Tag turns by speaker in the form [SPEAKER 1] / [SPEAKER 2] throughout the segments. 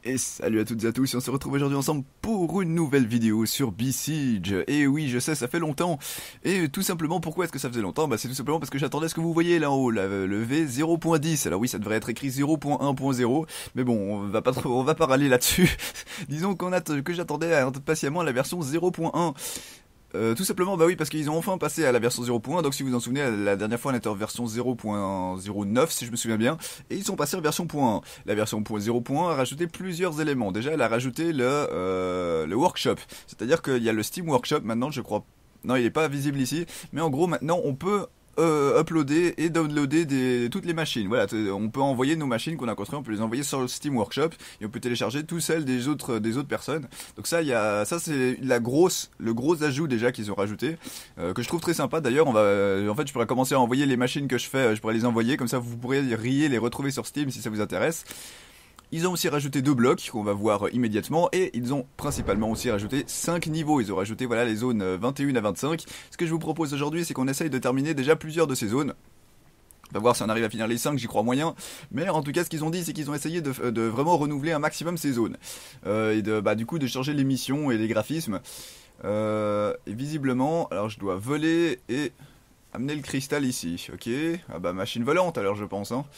[SPEAKER 1] Et salut à toutes et à tous, et on se retrouve aujourd'hui ensemble pour une nouvelle vidéo sur Besiege. Et oui, je sais, ça fait longtemps. Et tout simplement, pourquoi est-ce que ça faisait longtemps? Bah c'est tout simplement parce que j'attendais ce que vous voyez là-haut, le V0.10. Alors oui, ça devrait être écrit 0.1.0, mais bon, on va pas râler là-dessus. Disons que j'attendais impatiemment la version 0.1. Tout simplement, bah oui, parce qu'ils ont enfin passé à la version 0.1, donc si vous vous en souvenez, la dernière fois on était en version 0.09 si je me souviens bien, et ils sont passés en version .1. La version 0.1 a rajouté plusieurs éléments. Déjà, elle a rajouté le workshop, c'est-à-dire qu'il y a le Steam Workshop maintenant, je crois. Non, il n'est pas visible ici, mais en gros maintenant on peut uploader et downloader toutes les machines. Voilà, on peut envoyer nos machines qu'on a construites, on peut les envoyer sur le Steam Workshop et on peut télécharger tout celles des autres personnes. Donc ça, ça c'est le gros ajout déjà qu'ils ont rajouté, que je trouve très sympa. D'ailleurs, en fait, je pourrais commencer à envoyer les machines que je fais, je pourrais les envoyer comme ça, vous pourrez les retrouver sur Steam si ça vous intéresse. Ils ont aussi rajouté 2 blocs qu'on va voir immédiatement et ils ont principalement aussi rajouté 5 niveaux. Ils ont rajouté voilà les zones 21 à 25. Ce que je vous propose aujourd'hui, c'est qu'on essaye de terminer déjà plusieurs de ces zones. On va voir si on arrive à finir les 5, j'y crois moyen. Mais en tout cas, ce qu'ils ont dit, c'est qu'ils ont essayé de vraiment renouveler un maximum ces zones. Et du coup de changer les missions et les graphismes. Et visiblement, alors je dois voler et amener le cristal ici. Ok, ah bah machine volante alors je pense. Hein.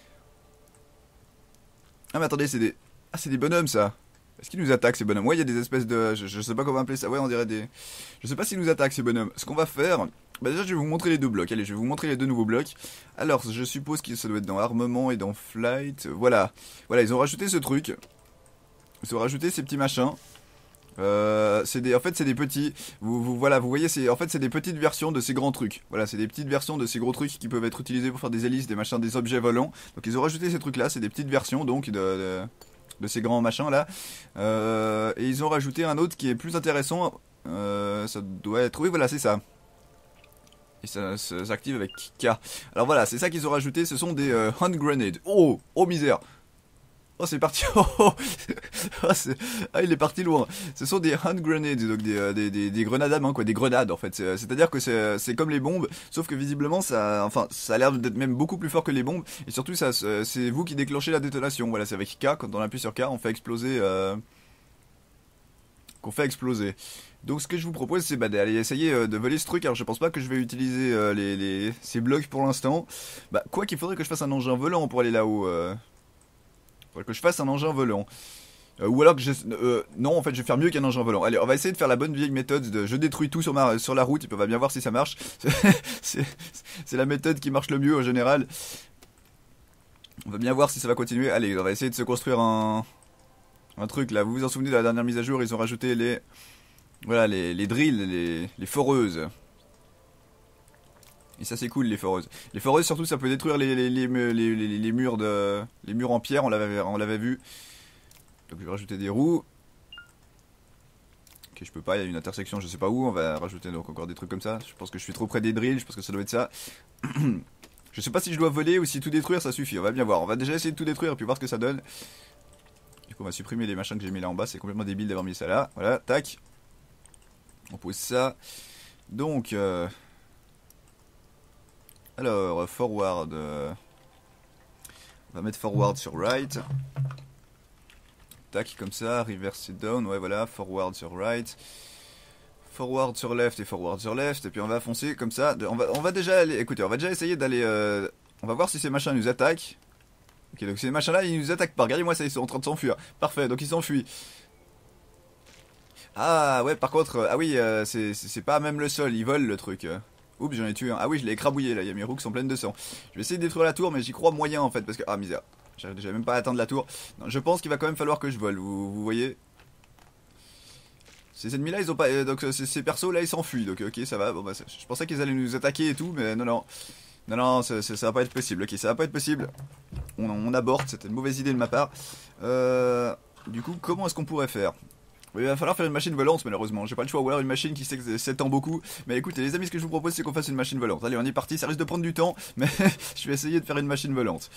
[SPEAKER 1] Ah mais attendez, c'est des bonhommes ça. Est-ce qu'ils nous attaquent ces bonhommes? Ouais, il y a des espèces de... Je sais pas comment appeler ça. Ouais, on dirait des... Je sais pas s'ils nous attaquent ces bonhommes. Ce qu'on va faire... Bah déjà, je vais vous montrer les deux blocs. Allez, je vais vous montrer les deux nouveaux blocs. Alors, je suppose que ça doit être dans armement et dans flight. Voilà. Voilà, ils ont rajouté ce truc. Ils ont rajouté ces petits machins. En fait, c'est des petits. Voilà, vous voyez, en fait, c'est des petites versions de ces grands trucs. Voilà, c'est des petites versions de ces gros trucs qui peuvent être utilisés pour faire des hélices, des machins, des objets volants. Donc, ils ont rajouté ces trucs-là. C'est des petites versions, donc, de ces grands machins là. Et ils ont rajouté un autre qui est plus intéressant. Ça doit être. Oui, voilà, c'est ça. Et ça s'active avec K. Alors voilà, c'est ça qu'ils ont rajouté. Ce sont des hand grenades. Oh, oh misère. Oh, c'est parti. Oh, ah, il est parti loin. Ce sont des hand grenades, donc des grenades à main, quoi, des grenades en fait. C'est-à-dire que c'est comme les bombes, sauf que visiblement ça a l'air d'être même beaucoup plus fort que les bombes. Et surtout, c'est vous qui déclenchez la détonation. Voilà, c'est avec K. Quand on appuie sur K, on fait exploser. Qu'on fait exploser. Donc ce que je vous propose, c'est d'aller essayer de voler ce truc. Alors je pense pas que je vais utiliser ces blocs pour l'instant. Bah quoi qu'il faudrait que je fasse un engin volant pour aller là-haut. Faudrait que je fasse un engin volant. Ou alors que non, en fait, je vais faire mieux qu'un engin volant. Allez, on va essayer de faire la bonne vieille méthode de je détruis tout sur la route, et puis on va bien voir si ça marche. C'est la méthode qui marche le mieux en général. On va bien voir si ça va continuer. Allez, on va essayer de se construire un truc là. Vous vous en souvenez de la dernière mise à jour, ils ont rajouté les drills, les foreuses. Et ça c'est cool les foreuses. Les foreuses surtout ça peut détruire les murs en pierre, on l'avait vu. Donc je vais rajouter des roues. Ok, je peux pas, il y a une intersection, je sais pas où, on va rajouter donc encore des trucs comme ça. Je pense que je suis trop près des drills, je pense que ça doit être ça. Je sais pas si je dois voler ou si tout détruire ça suffit, on va bien voir. On va déjà essayer de tout détruire et puis voir ce que ça donne. Du coup on va supprimer les machins que j'ai mis là en bas, c'est complètement débile d'avoir mis ça là. Voilà, tac. On pose ça. Donc... Alors, forward. On va mettre forward sur right. Tac, comme ça. Reverse it down. Ouais, voilà. Forward sur right. Forward sur left et forward sur left. Et puis on va foncer comme ça. On va déjà aller. Écoutez, on va déjà essayer d'aller. On va voir si ces machins nous attaquent. Ok, donc ces machins là, ils nous attaquent pas. Regardez-moi ça, ils sont en train de s'enfuir. Parfait, donc ils s'enfuient. Ah, ouais, par contre. Ah oui, c'est pas même le sol. Ils volent le truc. Oups, j'en ai tué un. Ah oui, je l'ai écrabouillé là, il y a mes roues qui sont pleines de sang. Je vais essayer de détruire la tour, mais j'y crois moyen en fait, parce que... Ah, misère. J'arrive déjà même pas à atteindre la tour. Non, je pense qu'il va quand même falloir que je vole, vous voyez. Ces ennemis là, ils ont pas... donc ces persos là, ils s'enfuient, donc ok, ça va. Bon, bah, je pensais qu'ils allaient nous attaquer et tout, mais non, non. Non, non, ça va pas être possible, ok, ça va pas être possible. On aborte, c'était une mauvaise idée de ma part. Du coup, comment est-ce qu'on pourrait faire? Il va falloir faire une machine volante malheureusement, j'ai pas le choix, ou alors une machine qui s'étend beaucoup. Mais écoutez les amis, ce que je vous propose c'est qu'on fasse une machine volante. Allez on est parti, ça risque de prendre du temps, mais je vais essayer de faire une machine volante.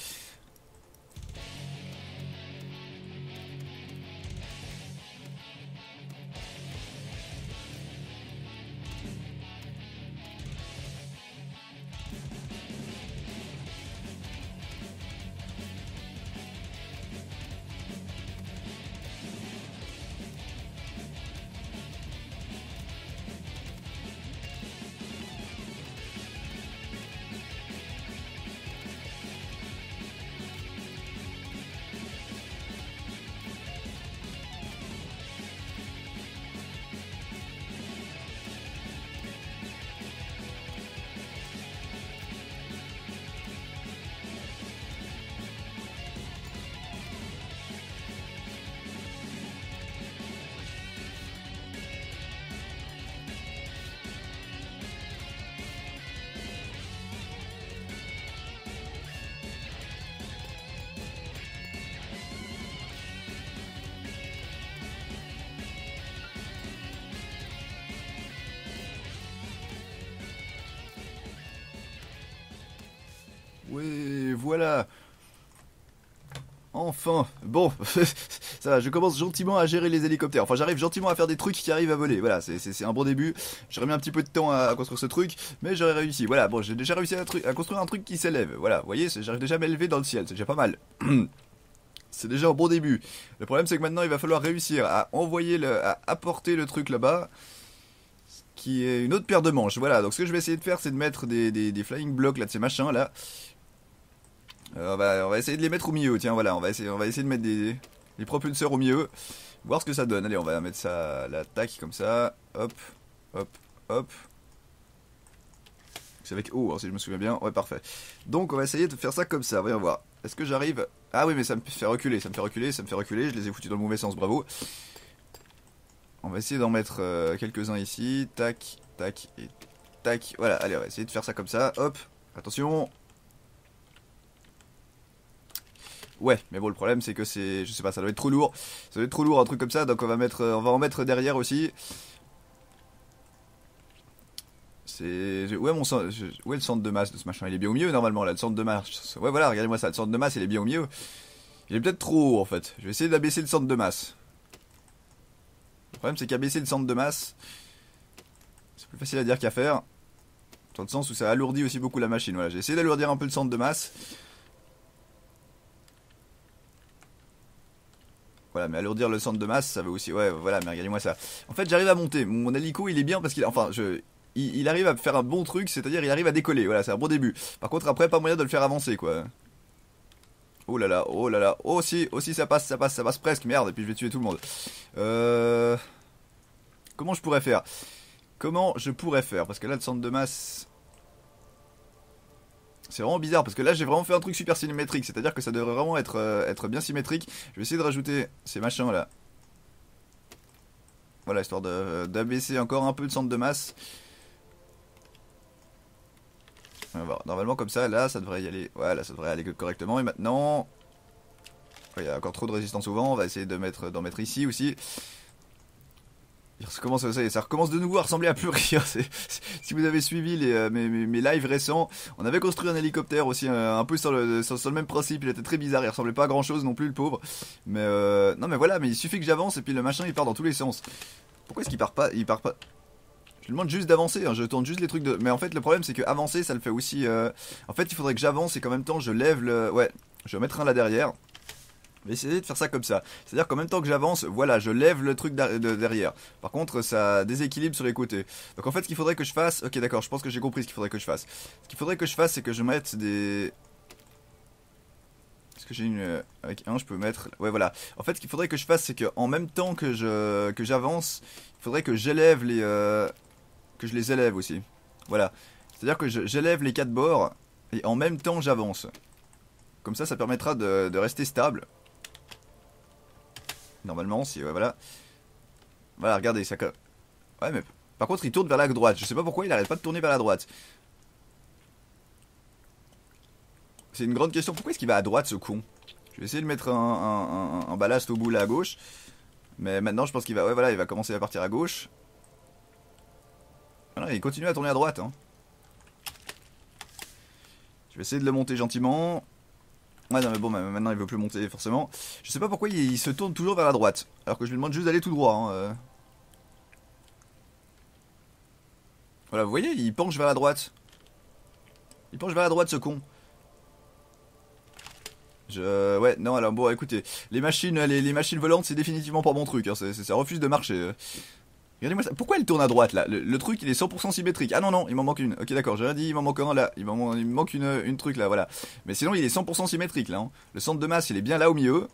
[SPEAKER 1] Ouais, voilà. Enfin, bon, ça va, je commence gentiment à gérer les hélicoptères. Enfin, j'arrive gentiment à faire des trucs qui arrivent à voler. Voilà, c'est un bon début. J'aurais mis un petit peu de temps à construire ce truc, mais j'aurais réussi. Voilà, bon, j'ai déjà réussi à construire un truc qui s'élève. Voilà, vous voyez, j'arrive déjà à m'élever dans le ciel, c'est déjà pas mal. C'est déjà un bon début. Le problème, c'est que maintenant, il va falloir réussir à à apporter le truc là-bas, qui est une autre paire de manches. Voilà, donc ce que je vais essayer de faire, c'est de mettre des flying blocks là, de ces machins là. On va essayer de les mettre au milieu, tiens voilà, on va essayer de mettre des propulseurs au milieu, voir ce que ça donne. Allez, on va mettre ça, la tac comme ça, hop, hop, hop. C'est avec O, hein, si je me souviens bien, ouais parfait. Donc on va essayer de faire ça comme ça, voyons voir. Est-ce que j'arrive... Ah oui mais ça me fait reculer, je les ai foutus dans le mauvais sens, bravo. On va essayer d'en mettre quelques-uns ici, tac, tac et tac, voilà, allez on va essayer de faire ça comme ça, hop, attention. Ouais, mais bon, le problème c'est que c'est, je sais pas, ça doit être trop lourd. Ça doit être trop lourd, un truc comme ça, donc on va en mettre derrière aussi. C'est, ouais, où est le centre de masse de ce machin? Il est bien au milieu normalement là, le centre de masse. Ouais, voilà, regardez-moi ça, le centre de masse il est bien au milieu. Il est peut-être trop haut en fait. Je vais essayer d'abaisser le centre de masse. Le problème c'est qu'abaisser le centre de masse, c'est plus facile à dire qu'à faire. Dans le sens où ça alourdit aussi beaucoup la machine. Voilà, j'ai essayé d'alourdir un peu le centre de masse. Voilà, mais alourdir le centre de masse, ça veut aussi... Ouais, voilà, mais regardez-moi ça. En fait, j'arrive à monter. Mon hélico, il est bien parce qu'il... Enfin, il arrive à faire un bon truc, c'est-à-dire il arrive à décoller. Voilà, c'est un bon début. Par contre, après, pas moyen de le faire avancer, quoi. Oh là là, oh là là. Oh si, ça passe presque. Merde, et puis je vais tuer tout le monde. Comment je pourrais faire? Parce que là, le centre de masse... C'est vraiment bizarre parce que là j'ai vraiment fait un truc super symétrique, c'est-à-dire que ça devrait vraiment être bien symétrique. Je vais essayer de rajouter ces machins là. Voilà, histoire d'abaisser encore un peu le centre de masse. On va voir. Normalement comme ça, là ça devrait y aller. Voilà, ça devrait aller correctement. Et maintenant... Il y a encore trop de résistance au vent, on va essayer d'en mettre ici aussi. Ça recommence de nouveau à ressembler à plus rien. Si vous avez suivi mes lives récents, on avait construit un hélicoptère aussi un peu sur le même principe. Il était très bizarre, il ressemblait pas à grand chose non plus le pauvre. Mais non mais voilà, mais il suffit que j'avance et puis le machin il part dans tous les sens. Pourquoi est-ce qu'il part pas? Il part pas. Je lui demande juste d'avancer, hein, je tourne juste les trucs de... Mais en fait le problème c'est que avancer ça le fait aussi... En fait il faudrait que j'avance et qu'en même temps je lève le... Ouais, je vais mettre un là derrière. Je vais essayer de faire ça comme ça. C'est-à-dire qu'en même temps que j'avance, voilà, je lève le truc derrière. Par contre, ça déséquilibre sur les côtés. Donc en fait, ce qu'il faudrait que je fasse... Ok, d'accord, je pense que j'ai compris ce qu'il faudrait que je fasse. Ce qu'il faudrait que je fasse, c'est que je mette des... Est-ce que j'ai une... Avec un, je peux mettre... Ouais, voilà. En fait, ce qu'il faudrait que je fasse, c'est qu'en même temps que j'avance, il faudrait que j'élève les... Que je les élève aussi. Voilà. C'est-à-dire que j'élève les 4 bords, et en même temps, j'avance. Comme ça permettra de rester stable. Normalement, si, ouais, voilà. Voilà, regardez, ça... Ouais, mais... Par contre, il tourne vers la droite. Je sais pas pourquoi il arrête pas de tourner vers la droite. C'est une grande question. Pourquoi est-ce qu'il va à droite, ce con? Je vais essayer de mettre un ballast au bout, là, à gauche. Mais maintenant, je pense qu'il va... Ouais, voilà, il va commencer à partir à gauche. Voilà, il continue à tourner à droite, hein. Je vais essayer de le monter gentiment. Ouais, non, mais bon, maintenant il veut plus monter forcément. Je sais pas pourquoi il se tourne toujours vers la droite. Alors que je lui demande juste d'aller tout droit. Hein. Voilà, vous voyez, il penche vers la droite. Il penche vers la droite, ce con. Ouais, non, alors bon, écoutez. Les machines volantes, c'est définitivement pas mon truc. Hein. Ça refuse de marcher. Regardez-moi ça. Pourquoi elle tourne à droite là? Le truc il est 100% symétrique. Ah non non, il m'en manque une. Ok d'accord, j'ai rien dit, il m'en manque un là. Il me manque une truc là, voilà. Mais sinon il est 100% symétrique là. Hein. Le centre de masse il est bien là au milieu.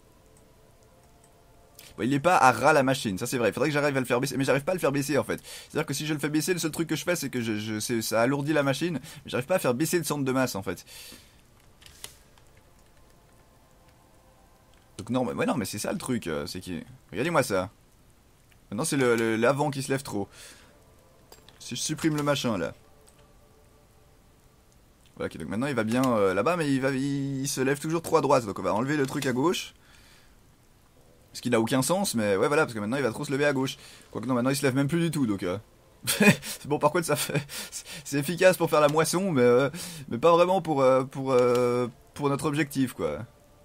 [SPEAKER 1] Bon, il est pas à ras la machine, ça c'est vrai. Il faudrait que j'arrive à le faire baisser, mais j'arrive pas à le faire baisser en fait. C'est-à-dire que si je le fais baisser, le seul truc que je fais c'est que ça alourdit la machine, mais j'arrive pas à faire baisser le centre de masse en fait. Donc non, mais non, mais c'est ça le truc, c'est qui. Regardez-moi ça. Maintenant c'est l'avant qui se lève trop. Si je supprime le machin là. Voilà, ok, donc maintenant il va bien là-bas, mais il se lève toujours trop à droite. Donc on va enlever le truc à gauche. Ce qui n'a aucun sens, mais ouais voilà, parce que maintenant il va trop se lever à gauche. Quoique non, maintenant il se lève même plus du tout, donc... Bon, par contre, ça fait, c'est efficace pour faire la moisson, mais pas vraiment pour notre objectif, quoi.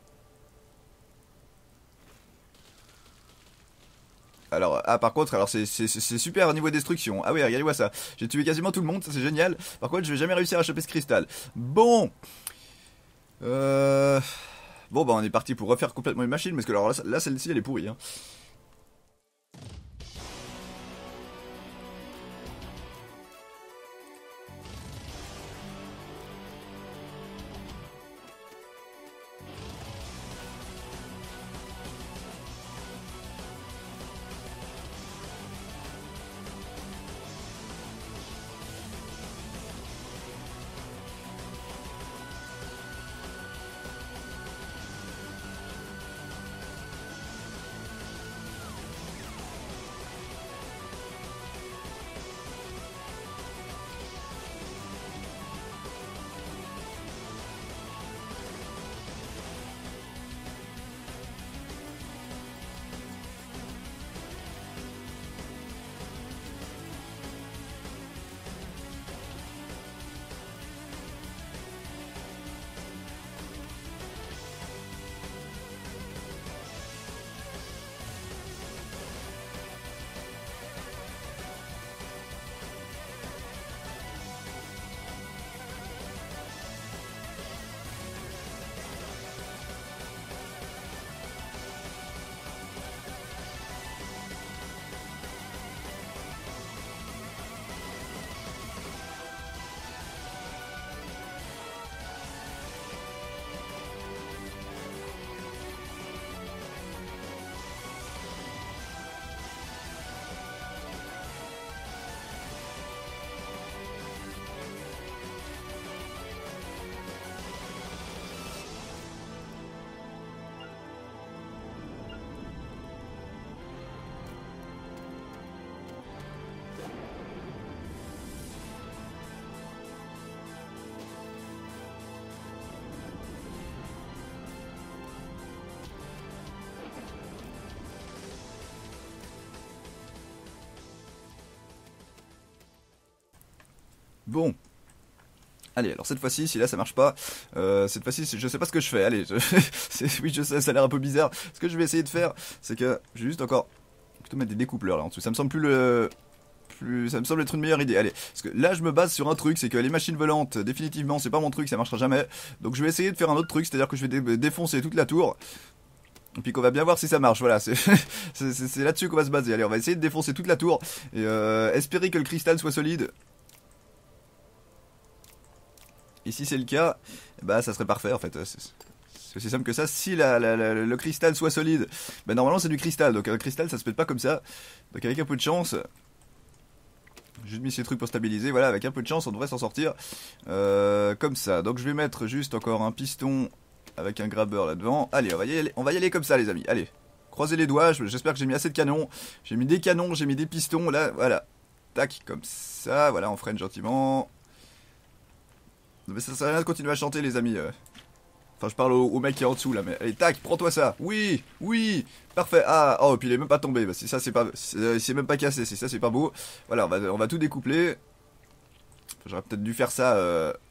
[SPEAKER 1] Alors, ah, par contre, alors c'est super au niveau destruction. Ah oui, regardez-moi ça. J'ai tué quasiment tout le monde, ça c'est génial. Par contre, je vais jamais réussir à choper ce cristal. Bon, euh... bon, bah on est parti pour refaire complètement une machine, parce que alors là celle-ci, elle est pourrie, hein. Bon. Allez, alors cette fois-ci, si là ça marche pas, cette fois-ci, je sais pas ce que je fais. Allez, oui, je sais, ça a l'air un peu bizarre. Ce que je vais essayer de faire, c'est que je vais juste encore plutôt mettre des découpleurs là en dessous. Ça me semble ça me semble être une meilleure idée. Allez, parce que là je me base sur un truc, c'est que les machines volantes, définitivement, c'est pas mon truc, ça marchera jamais. Donc je vais essayer de faire un autre truc, c'est-à-dire que je vais défoncer toute la tour. Et puis qu'on va bien voir si ça marche, voilà, c'est là-dessus qu'on va se baser. Allez, on va essayer de défoncer toute la tour et espérer que le cristal soit solide. Et si c'est le cas, bah ça serait parfait en fait. C'est aussi simple que ça. Si le cristal soit solide, bah normalement c'est du cristal. Donc un cristal ça se pète pas comme ça. Donc avec un peu de chance, juste mis ces trucs pour stabiliser. Voilà, avec un peu de chance on devrait s'en sortir comme ça. Donc je vais mettre juste encore un piston avec un grabber là-devant. Allez, on va y aller comme ça les amis. Allez, croisez les doigts. J'espère que j'ai mis assez de canons. J'ai mis des canons, j'ai mis des pistons. Là, voilà. Tac, comme ça. Voilà, on freine gentiment. Mais ça sert à rien de continuer à chanter les amis. Enfin je parle au mec qui est en dessous là. Mais allez tac, prends-toi ça. Oui, oui, parfait. Ah, oh puis il est même pas tombé. Bah, si ça c'est pas, c'est même pas cassé. Si ça c'est pas beau. Voilà, on va tout découpler. J'aurais peut-être dû faire ça.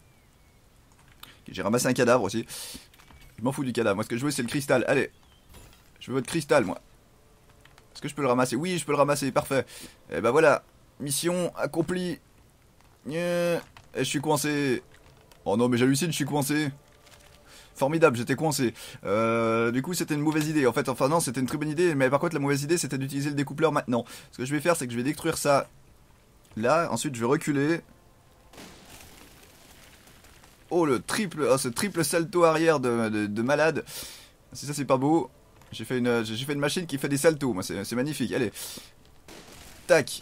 [SPEAKER 1] J'ai ramassé un cadavre aussi. Je m'en fous du cadavre. Moi ce que je veux c'est le cristal. Allez, je veux votre cristal moi. Est-ce que je peux le ramasser? Oui, je peux le ramasser. Parfait. Et bah voilà, mission accomplie. Et je suis coincé. Oh non mais j'hallucine, je suis coincé. Formidable, j'étais coincé. Du coup c'était une mauvaise idée. En fait, enfin non, c'était une très bonne idée. Mais par contre la mauvaise idée c'était d'utiliser le découpleur maintenant. Ce que je vais faire c'est que je vais détruire ça là. Ensuite je vais reculer. Oh ce triple salto arrière de malade. Si ça c'est pas beau. J'ai fait une machine qui fait des saltos. Moi c'est magnifique. Allez. Tac.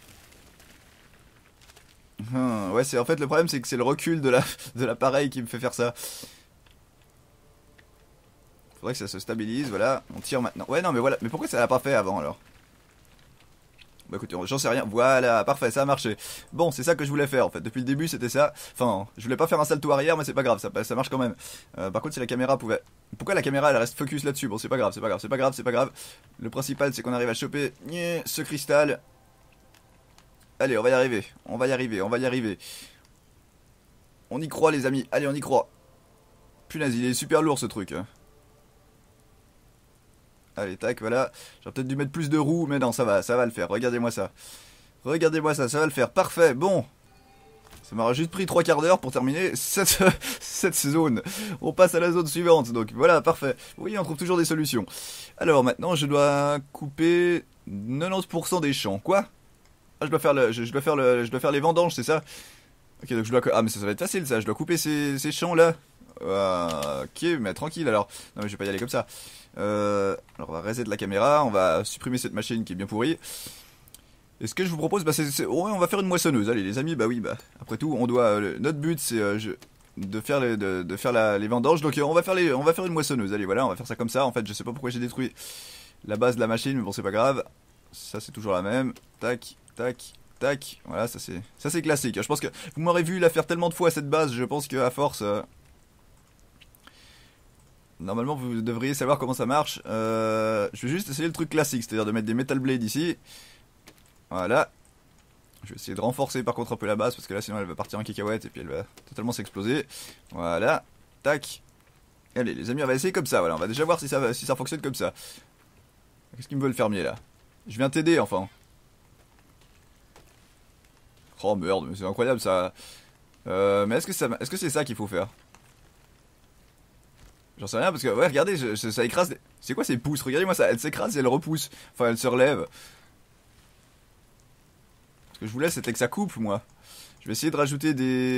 [SPEAKER 1] Ouais, c'est en fait le problème c'est que c'est le recul de l'appareil qui me fait faire ça. Faudrait que ça se stabilise, voilà, on tire maintenant. Ouais non mais voilà, mais pourquoi ça l'a pas fait avant alors? Bah écoutez, j'en sais rien, voilà, parfait, ça a marché. Bon, c'est ça que je voulais faire en fait, depuis le début c'était ça. Enfin, je voulais pas faire un salto arrière mais c'est pas grave, ça marche quand même. Par contre si la caméra pouvait... Pourquoi la caméra elle reste focus là-dessus? Bon c'est pas grave, c'est pas grave, c'est pas grave, c'est pas grave. Le principal c'est qu'on arrive à choper ce cristal. Allez, on va y arriver. On va y arriver, on va y arriver. On y croit les amis, allez on y croit. Punaise, il est super lourd ce truc. Allez, tac, voilà. J'aurais peut-être dû mettre plus de roues, mais non, ça va le faire. Regardez-moi ça. Regardez-moi ça, ça va le faire. Parfait, bon. Ça m'aura juste pris 3 quarts d'heure pour terminer cette zone. On passe à la zone suivante, donc voilà, parfait. Oui, on trouve toujours des solutions. Alors maintenant, je dois couper 90% des champs. Quoi? Ah, je dois faire je dois faire les vendanges, c'est ça? Ok, donc je dois... Ah, mais ça va être facile, ça. Je dois couper ces champs-là. Ok, mais tranquille, alors. Non, mais je vais pas y aller comme ça. Alors, on va reset la caméra. On va supprimer cette machine qui est bien pourrie. Et ce que je vous propose, bah, ouais, on va faire une moissonneuse. Allez, les amis, bah oui, bah... Après tout, on doit... notre but, c'est de faire, les vendanges. Donc, on va faire une moissonneuse. Allez, voilà, on va faire ça comme ça. En fait, je sais pas pourquoi j'ai détruit la base de la machine, mais bon, c'est pas grave. Ça, c'est toujours la même. Tac, tac... Tac, voilà, ça c'est classique. Je pense que vous m'aurez vu la faire tellement de fois cette base, je pense qu'à force, normalement vous devriez savoir comment ça marche. Je vais juste essayer le truc classique, c'est-à-dire de mettre des metal blades ici. Voilà. Je vais essayer de renforcer par contre un peu la base parce que là sinon elle va partir en cacahuète et puis elle va totalement s'exploser. Voilà, tac. Allez les amis, on va essayer comme ça. Voilà, on va déjà voir si ça fonctionne comme ça. Qu'est-ce qu'il me veut le fermier là? Je viens t'aider enfin. Oh merde, mais c'est incroyable ça. Mais est-ce que c'est ça qu'il faut faire? J'en sais rien parce que, ouais, regardez, ça écrase. C'est quoi ces pousses? Regardez-moi ça, elle s'écrase et elle repousse. Enfin, elle se relève. Ce que je voulais, c'était que ça coupe, moi. Je vais essayer de rajouter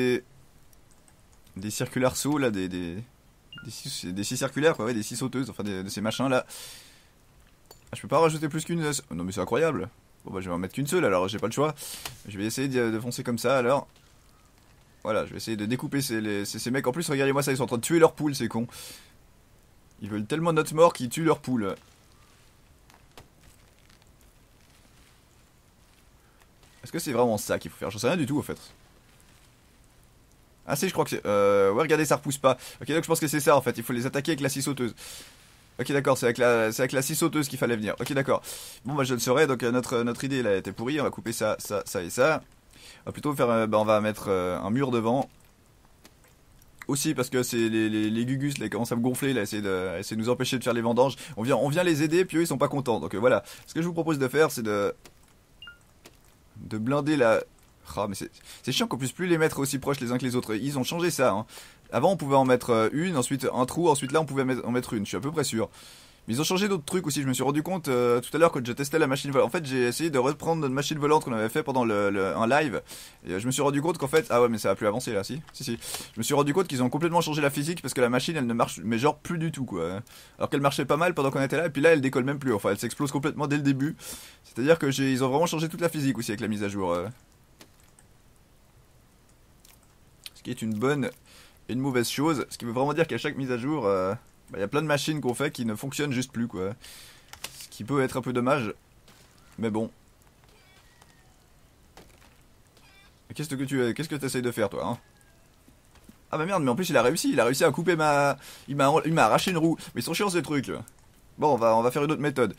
[SPEAKER 1] des circulaires sauts là, des scies circulaires, quoi, ouais, des scies sauteuses, enfin, de ces machins là. Ah, je peux pas rajouter plus qu'une. Non, mais c'est incroyable. Bon, bah, je vais en mettre qu'une seule alors, j'ai pas le choix. Je vais essayer de foncer comme ça alors. Voilà, je vais essayer de découper ces mecs. En plus, regardez-moi ça, ils sont en train de tuer leurs poules, c'est con. Ils veulent tellement notre mort qu'ils tuent leurs poules. Est-ce que c'est vraiment ça qu'il faut faire? J'en sais rien du tout, en fait. Ah si, je crois que c'est... ouais, regardez, ça repousse pas. Ok, donc je pense que c'est ça, en fait. Il faut les attaquer avec la scie sauteuse. Ok, d'accord, c'est avec la scie sauteuse qu'il fallait venir. Ok, d'accord. Bon, bah, je le saurai. Donc, notre idée, là, était pourrie. On va couper ça, ça, ça et ça. On va plutôt faire... bah, on va mettre un mur devant. Aussi parce que c'est les gugus là, ils commencent à me gonfler là, essayer de nous empêcher de faire les vendanges. On vient les aider puis eux ils sont pas contents. Donc voilà. Ce que je vous propose de faire c'est de blinder la... Ah mais c'est chiant qu'on puisse plus les mettre aussi proches les uns que les autres. Ils ont changé ça hein. Avant on pouvait en mettre une, ensuite un trou, ensuite là on pouvait en mettre une, je suis à peu près sûr. Mais ils ont changé d'autres trucs aussi, je me suis rendu compte tout à l'heure quand je testais la machine volante. En fait j'ai essayé de reprendre notre machine volante qu'on avait fait pendant un live. Et je me suis rendu compte qu'en fait... Ah ouais mais ça a plus avancé là, si. Je me suis rendu compte qu'ils ont complètement changé la physique parce que la machine elle ne marche mais genre plus du tout quoi. Alors qu'elle marchait pas mal pendant qu'on était là et puis là elle décolle même plus. Enfin elle s'explose complètement dès le début. C'est-à-dire que ils ont vraiment changé toute la physique aussi avec la mise à jour. Ce qui est une bonne et une mauvaise chose. Ce qui veut vraiment dire qu'à chaque mise à jour... il y a plein de machines qu'on fait qui ne fonctionnent juste plus quoi. Ce qui peut être un peu dommage. Mais bon. Qu'est-ce que tu essayes de faire toi hein? Ah bah merde, mais en plus il a réussi à couper ma... Il m'a arraché une roue. Mais ils sont chiants ces trucs. Bon, on va faire une autre méthode.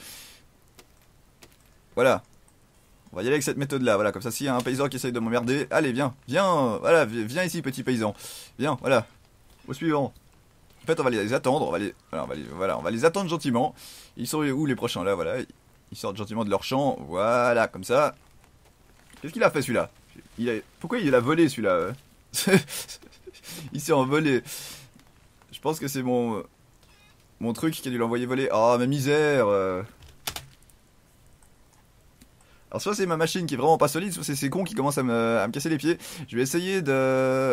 [SPEAKER 1] Voilà. On va y aller avec cette méthode là, voilà, comme ça s'il y a un paysan qui essaye de m'emmerder, allez viens, voilà, viens ici petit paysan. Viens, voilà. Au suivant. En fait, on va les attendre, on va les attendre gentiment. Ils sont où les prochains là, voilà. Ils sortent gentiment de leur champ, voilà, comme ça. Qu'est-ce qu'il a fait celui-là? Pourquoi il a volé celui-là? Il s'est envolé. Je pense que c'est mon truc qui a dû l'envoyer voler. Oh, ma misère. Alors soit c'est ma machine qui est vraiment pas solide, soit c'est ces cons qui commencent à me casser les pieds. Je vais essayer de...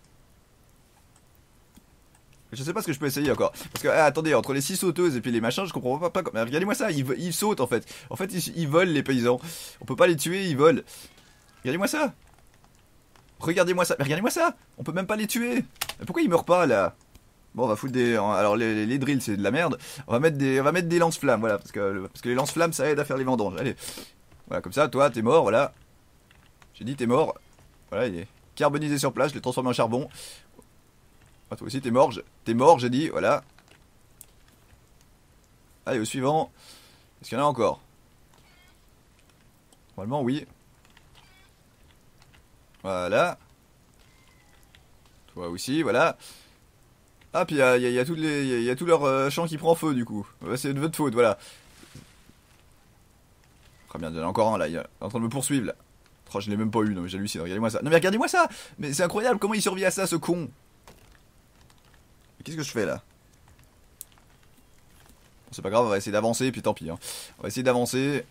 [SPEAKER 1] Je sais pas ce que je peux essayer encore. Parce que, attendez, entre les scies sauteuses et puis les machins, je comprends pas. Mais regardez-moi ça, ils sautent en fait. En fait, ils volent les paysans. On peut pas les tuer, ils volent. Regardez-moi ça. Regardez-moi ça. Mais regardez-moi ça. On peut même pas les tuer. Mais pourquoi ils meurent pas là? Bon, on va foutre des... Alors, les drills, c'est de la merde. On va mettre des lance-flammes, voilà. Parce que les lance-flammes, ça aide à faire les vendanges. Allez. Voilà, comme ça, toi, t'es mort, voilà. J'ai dit, t'es mort. Voilà, il est carbonisé sur place, je l'ai transformé en charbon. Ah, toi aussi, t'es mort, j'ai dit, voilà. Allez, au suivant. Est-ce qu'il y en a encore? Normalement, oui. Voilà. Toi aussi, voilà. Ah, puis il y a tout leur champ qui prend feu, du coup. Ouais, c'est de votre faute, voilà. Très bien, il y en a encore un, là. Il est en train de me poursuivre, là. Oh, je l'ai même pas eu, non, mais j'hallucine. Regardez-moi ça. Non, mais regardez-moi ça. Mais c'est incroyable, comment il survit à ça, ce con. Qu'est-ce que je fais, là? Bon, c'est pas grave, on va essayer d'avancer, puis tant pis. Hein. On va essayer d'avancer.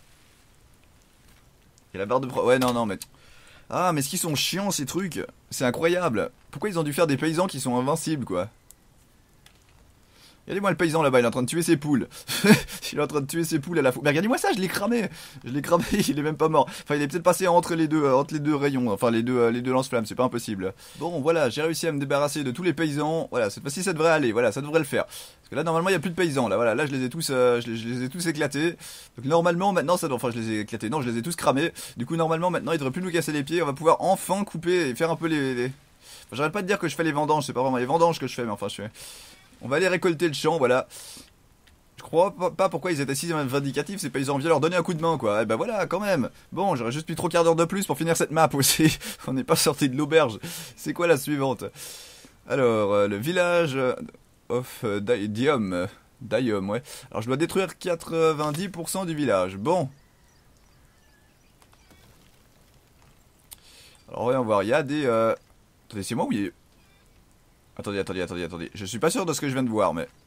[SPEAKER 1] Il y a la barre de... Ouais, non, non, mais... Ah, mais ce qu'ils sont chiants, ces trucs. C'est incroyable. Pourquoi ils ont dû faire des paysans qui sont invincibles, quoi? Regardez-moi le paysan là-bas, il est en train de tuer ses poules. Il est en train de tuer ses poules à la fois. Mais regardez-moi ça, je l'ai cramé. Je l'ai cramé, il est même pas mort. Enfin, il est peut-être passé entre les deux rayons. Enfin, les deux lance-flammes, c'est pas impossible. Bon, voilà, j'ai réussi à me débarrasser de tous les paysans. Voilà, cette fois-ci, ça devrait aller. Voilà, ça devrait le faire. Parce que là, normalement, il n'y a plus de paysans. Là, voilà, là, je les ai tous, je les ai tous éclatés. Donc, normalement, maintenant, ça doit... Enfin, je les ai éclatés. Non, je les ai tous cramés. Du coup, normalement, maintenant, il devrait plus nous casser les pieds. On va pouvoir enfin couper et faire un peu les... Enfin, j'arrête pas de dire que je fais les vendanges. C'est pas vraiment les vendanges que je fais, mais enfin, je fais... On va aller récolter le champ, voilà. Je crois pas pourquoi ils étaient si vindicatifs, ces paysans. Viens leur donner un coup de main, quoi. Et ben voilà, quand même. Bon, j'aurais juste plus 3 quarts d'heure de plus pour finir cette map aussi. On n'est pas sorti de l'auberge. C'est quoi la suivante? Alors, le village of Dium. Dium, ouais. Alors, je dois détruire 90% du village. Bon. Alors, voyons voir. Il y a des... Attendez, c'est moi ou il y a... Attendez. Je suis pas sûr de ce que je viens de voir, mais...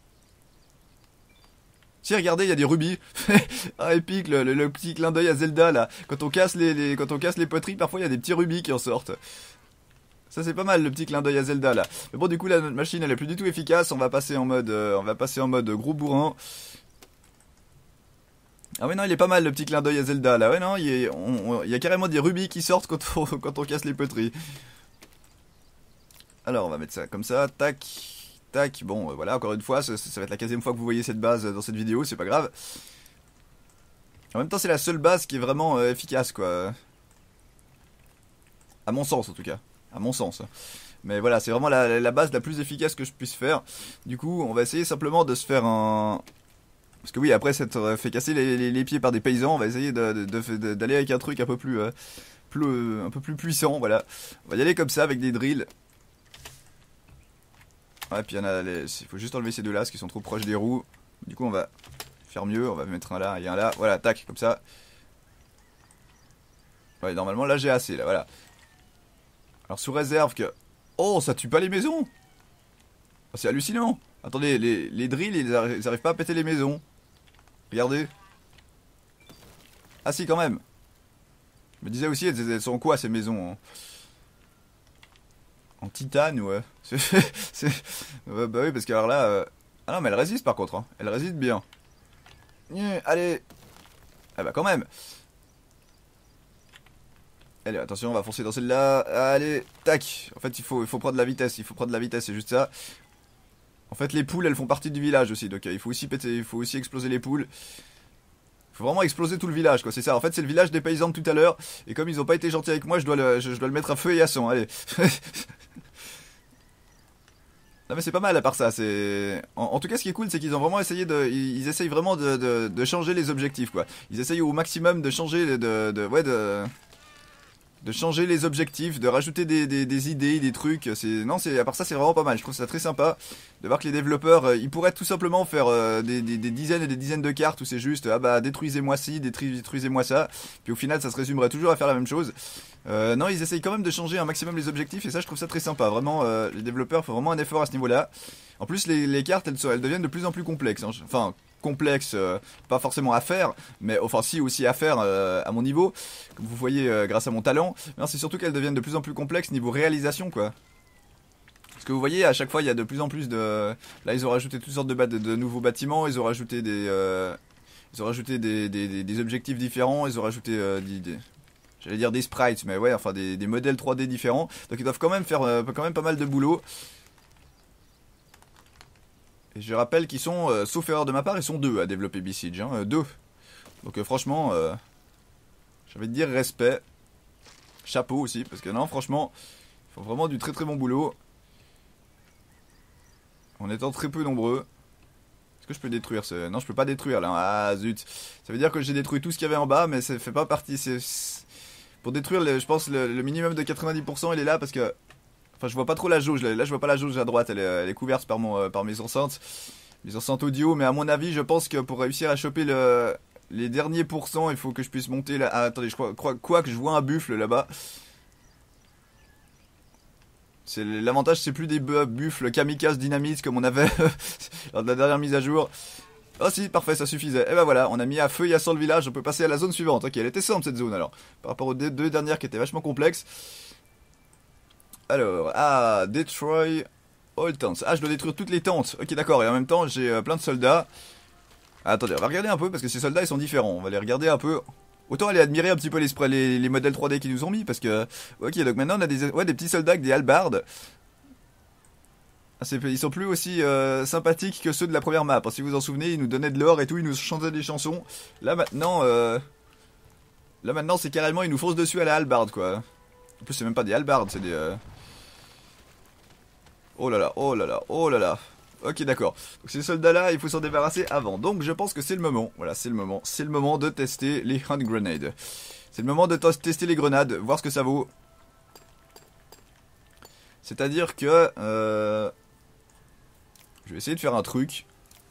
[SPEAKER 1] Si, regardez, il y a des rubis. Ah, épique, le petit clin d'œil à Zelda, là. Quand on casse quand on casse les poteries, parfois il y a des petits rubis qui en sortent. Ça, c'est pas mal, le petit clin d'œil à Zelda, là. Mais bon, du coup, là, notre machine, elle est plus du tout efficace. On va passer en mode gros bourrin. Ah ouais, non, il est pas mal, le petit clin d'œil à Zelda, là. Ouais, non, il y a carrément des rubis qui sortent quand on casse les poteries. Alors, on va mettre ça comme ça, tac, tac. Bon, voilà, encore une fois, ça va être la 15e fois que vous voyez cette base dans cette vidéo, c'est pas grave. En même temps, c'est la seule base qui est vraiment efficace, quoi. À mon sens, en tout cas. À mon sens. Mais voilà, c'est vraiment la base la plus efficace que je puisse faire. Du coup, on va essayer simplement de se faire un... Parce que oui, après s'être fait casser les pieds par des paysans, on va essayer d'aller avec un truc un peu plus puissant, voilà. On va y aller comme ça, avec des drills. Ouais, puis il faut juste enlever ces deux-là, parce qu'ils sont trop proches des roues. Du coup, on va faire mieux, on va mettre un là et un là. Voilà, tac, comme ça. Ouais, normalement, là, j'ai assez, là, voilà. Alors, sous réserve que... Oh, ça tue pas les maisons. Oh, c'est hallucinant. Attendez, les drills, ils arrivent pas à péter les maisons. Regardez. Ah si, quand même. Je me disais aussi, elles sont quoi, ces maisons, hein? En titane, ouais. Ouais, bah oui, parce que alors là... Ah non, mais elle résiste par contre, hein. Elle résiste bien. Allez. Ah bah quand même. Allez, attention, on va foncer dans celle-là. Allez, tac. En fait, il faut prendre de la vitesse. Il faut prendre de la vitesse, c'est juste ça. En fait, les poules, elles font partie du village aussi. Donc, il faut aussi péter, il faut aussi exploser les poules. Il faut vraiment exploser tout le village, quoi. C'est ça. En fait, c'est le village des paysans de tout à l'heure. Et comme ils ont pas été gentils avec moi, je dois le mettre à feu et à sang. Allez. Non mais c'est pas mal à part ça, c'est... En tout cas ce qui est cool c'est qu'ils ont vraiment essayé de... Ils essayent vraiment de changer les objectifs quoi. Ils essayent au maximum de changer de changer les objectifs, de rajouter des idées, des trucs. Non, à part ça c'est vraiment pas mal, je trouve ça très sympa de voir que les développeurs, ils pourraient tout simplement faire des dizaines et des dizaines de cartes où c'est juste, ah bah détruisez-moi ci, détruisez-moi ça, puis au final ça se résumerait toujours à faire la même chose. Non, ils essayent quand même de changer un maximum les objectifs et ça je trouve ça très sympa, vraiment les développeurs font vraiment un effort à ce niveau-là. En plus les cartes elles deviennent de plus en plus complexes, hein. Enfin complexe, pas forcément à faire, mais enfin si aussi à faire à mon niveau, comme vous voyez grâce à mon talent. Non, c'est surtout qu'elles deviennent de plus en plus complexes niveau réalisation quoi. Parce que vous voyez à chaque fois il y a de plus en plus de... Là ils ont rajouté toutes sortes de nouveaux bâtiments, ils ont rajouté des objectifs différents, ils ont rajouté j'allais dire des sprites, mais ouais, enfin des modèles 3D différents. Donc ils doivent quand même faire quand même pas mal de boulot. Et je rappelle qu'ils sont, sauf erreur de ma part, ils sont 2 à développer Besiege, hein, 2. Donc franchement, j'ai envie de dire respect. Chapeau aussi, parce que non, franchement, ils font vraiment du très très bon boulot. En étant très peu nombreux. Est-ce que je peux détruire ce... Non, je peux pas détruire là. Ah zut. Ça veut dire que j'ai détruit tout ce qu'il y avait en bas, mais ça fait pas partie... Pour détruire, je pense, le minimum de 90%, il est là parce que... Enfin, je vois pas trop la jauge, là je vois pas la jauge à droite, elle est couverte par, par mes enceintes audio, mais à mon avis, je pense que pour réussir à choper les derniers pourcents, il faut que je puisse monter là. Ah, attendez, je crois que je vois un buffle là-bas. L'avantage, c'est plus des buffles kamikaze dynamite comme on avait lors de la dernière mise à jour. Oh si, parfait, ça suffisait. Et ben voilà, on a mis à feu et à sang le village, on peut passer à la zone suivante. Ok, elle était simple cette zone alors, par rapport aux deux dernières qui étaient vachement complexes. Alors, ah, Destroy all tents. Ah, je dois détruire toutes les tentes. Ok, d'accord, et en même temps, j'ai plein de soldats. Ah, attendez, on va regarder un peu, parce que ces soldats, ils sont différents. On va les regarder un peu. Autant aller admirer un petit peu les modèles 3D qu'ils nous ont mis, parce que... Ok, donc maintenant, on a des petits soldats avec des hallebardes. Ah, ils sont plus aussi sympathiques que ceux de la première map. Si vous vous en souvenez, ils nous donnaient de l'or et tout, ils nous chantaient des chansons. Là, maintenant, c'est carrément, ils nous foncent dessus à la hallebarde, quoi. En plus, c'est même pas des hallebardes, c'est des... Oh là là, oh là là, oh là là. Ok, d'accord. Donc ces soldats-là, il faut s'en débarrasser avant. Donc je pense que c'est le moment. Voilà, c'est le moment. C'est le moment de tester les hand grenades. C'est le moment de tester les grenades, voir ce que ça vaut. C'est-à-dire que... je vais essayer de faire un truc.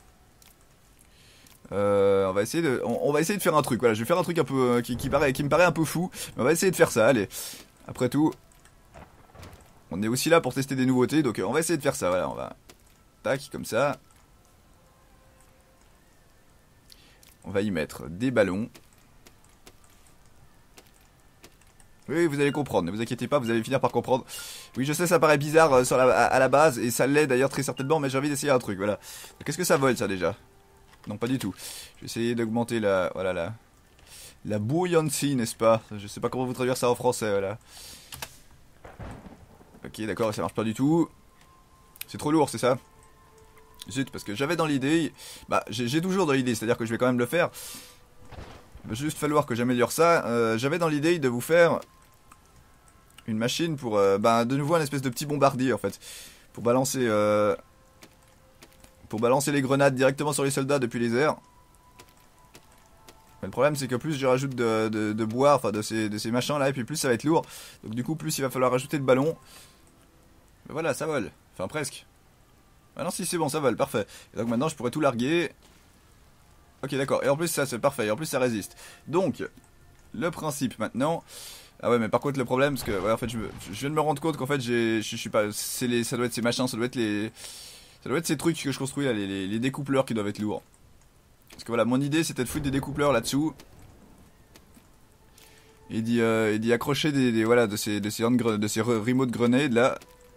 [SPEAKER 1] On va essayer de faire un truc. Voilà, je vais faire un truc un peu qui me paraît un peu fou. Mais on va essayer de faire ça, allez. Après tout... On est aussi là pour tester des nouveautés, donc on va essayer de faire ça, voilà, on va... Tac, comme ça. On va y mettre des ballons. Oui, vous allez comprendre, ne vous inquiétez pas, vous allez finir par comprendre. Oui, je sais, ça paraît bizarre à la base, et ça l'est d'ailleurs très certainement, mais j'ai envie d'essayer un truc, voilà. Qu'est-ce que ça vole, ça, déjà? Non, pas du tout. Je vais essayer d'augmenter la buoyancy, n'est-ce pas? Je sais pas comment vous traduire ça en français, voilà. Ok, d'accord, ça marche pas du tout. C'est trop lourd, c'est ça? Zut, parce que j'avais dans l'idée... Bah, j'ai toujours dans l'idée, c'est-à-dire que je vais quand même le faire. Il va juste falloir que j'améliore ça. J'avais dans l'idée de vous faire une machine pour... bah, de nouveau, un espèce de petit bombardier, en fait. Pour balancer les grenades directement sur les soldats depuis les airs. Mais le problème, c'est que plus je rajoute de bois, enfin de ces machins-là, et puis plus ça va être lourd. Donc du coup, plus il va falloir rajouter de ballons. Mais voilà, ça vole. Enfin, presque. Ah non, si, c'est bon, ça vole, parfait. Et donc maintenant, je pourrais tout larguer. Ok, d'accord. Et en plus, ça, c'est parfait. Et en plus, ça résiste. Donc, le principe maintenant... Ah ouais, mais par contre, le problème, parce que... Ouais, en fait, je viens de me rendre compte qu'en fait, je suis pas... ça doit être ces machins, ça doit être ces trucs que je construis, là, les découpleurs qui doivent être lourds. Parce que voilà, mon idée, c'était de foutre des découpleurs là-dessous. Et d'y accrocher voilà, de ces remote grenades, là.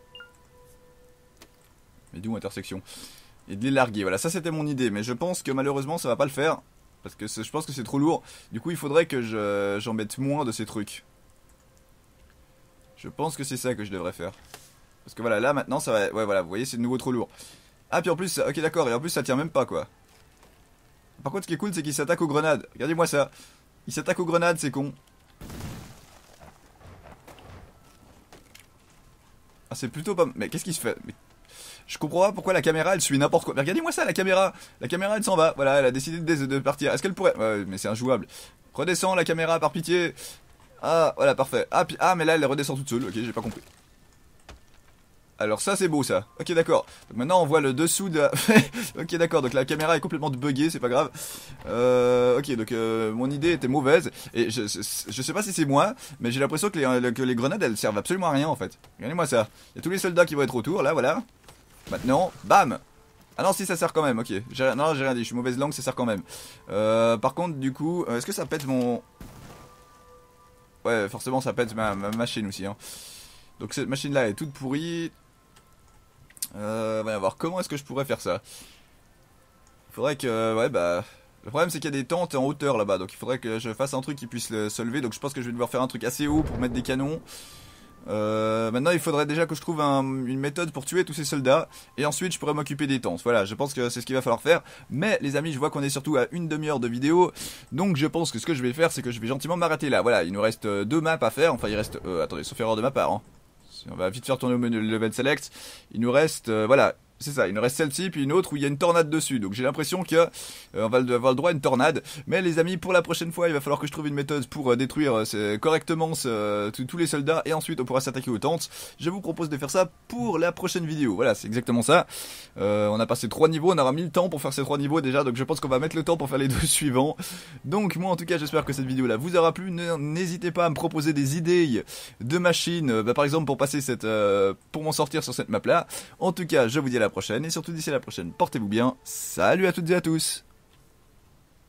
[SPEAKER 1] Mais d'où intersection? Et de les larguer, voilà, ça c'était mon idée, mais je pense que malheureusement ça va pas le faire, parce que je pense que c'est trop lourd, du coup il faudrait que j'en mette moins de ces trucs. Je pense que c'est ça que je devrais faire. Parce que voilà, là maintenant ça va, ouais voilà, vous voyez c'est de nouveau trop lourd. Ah puis en plus, ok d'accord, et en plus ça tient même pas quoi. Par contre ce qui est cool c'est qu'il s'attaque aux grenades, regardez-moi ça. Il s'attaque aux grenades, c'est con. Ah c'est plutôt pas... Mais qu'est-ce qui se fait? Mais... Je comprends pas pourquoi la caméra elle suit n'importe quoi. Mais regardez-moi ça, la caméra elle s'en va. Voilà, elle a décidé de partir. Est-ce qu'elle pourrait... Ouais, mais c'est injouable. Redescends la caméra par pitié. Ah, voilà, parfait. Ah, mais là elle redescend toute seule. Ok, j'ai pas compris. Alors ça c'est beau ça. Ok, d'accord. Donc maintenant on voit le dessous de la... Ok, d'accord. Donc la caméra est complètement buggée, c'est pas grave. Ok, donc mon idée était mauvaise. Et je sais pas si c'est moi, mais j'ai l'impression que les grenades elles servent absolument à rien en fait. Regardez-moi ça. Il y a tous les soldats qui vont être autour, là, voilà. Maintenant, bam! Ah non, si ça sert quand même, ok. Non, j'ai rien dit, je suis mauvaise langue, ça sert quand même. Par contre, du coup, est-ce que ça pète mon... Ouais, forcément, ça pète ma machine aussi. Hein. Donc cette machine-là est toute pourrie. Voyons voir, comment est-ce que je pourrais faire ça? Il faudrait que... Ouais, bah... Le problème, c'est qu'il y a des tentes en hauteur là-bas, donc il faudrait que je fasse un truc qui puisse se lever. Donc je pense que je vais devoir faire un truc assez haut pour mettre des canons. Maintenant il faudrait déjà que je trouve une méthode pour tuer tous ces soldats. Et ensuite je pourrais m'occuper des tentes. Voilà, je pense que c'est ce qu'il va falloir faire. Mais les amis, je vois qu'on est surtout à une demi-heure de vidéo. Donc je pense que ce que je vais faire, c'est que je vais gentiment m'arrêter là. Voilà, il nous reste 2 maps à faire. Enfin il reste... attendez, sauf erreur de ma part hein. On va vite faire tourner au menu level select. Il nous reste... voilà, C'est ça, il nous reste celle-ci, puis une autre où il y a une tornade dessus. Donc j'ai l'impression que on va avoir le droit à une tornade. Mais les amis, pour la prochaine fois, il va falloir que je trouve une méthode pour détruire correctement tous les soldats. Et ensuite, on pourra s'attaquer aux tentes. Je vous propose de faire ça pour la prochaine vidéo. Voilà, c'est exactement ça. On a passé 3 niveaux, on aura mis le temps pour faire ces 3 niveaux déjà. Donc je pense qu'on va mettre le temps pour faire les 2 suivants. Donc moi, en tout cas, j'espère que cette vidéo-là vous aura plu. N'hésitez pas à me proposer des idées de machines, par exemple pour passer pour m'en sortir sur cette map-là. En tout cas, je vous dis à la prochaine, et surtout d'ici à la prochaine, portez-vous bien, salut à toutes et à tous.